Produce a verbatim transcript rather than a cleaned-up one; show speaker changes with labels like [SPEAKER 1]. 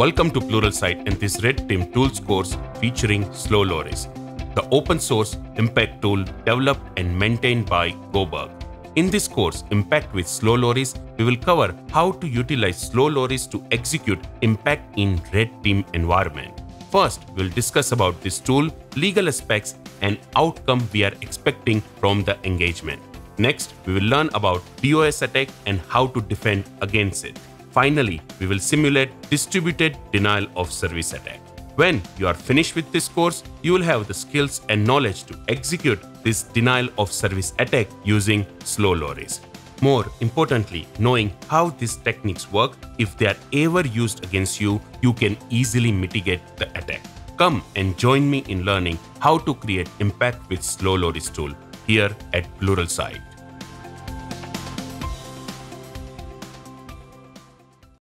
[SPEAKER 1] Welcome to Pluralsight and this Red Team Tools course featuring Slow Loris, the open source impact tool developed and maintained by Goberg. In this course, Impact with Slow Loris, we will cover how to utilize Slow Loris to execute Impact in Red Team environment. First, we'll discuss about this tool, legal aspects, and outcome we are expecting from the engagement. Next, we will learn about DOS attack and how to defend against it. Finally, we will simulate distributed denial of service attack. When you are finished with this course, you will have the skills and knowledge to execute this denial of service attack using Slow Loris. More importantly, knowing how these techniques work, if they are ever used against you, you can easily mitigate the attack. Come and join me in learning how to create Impact with Slow Loris tool here at Pluralsight.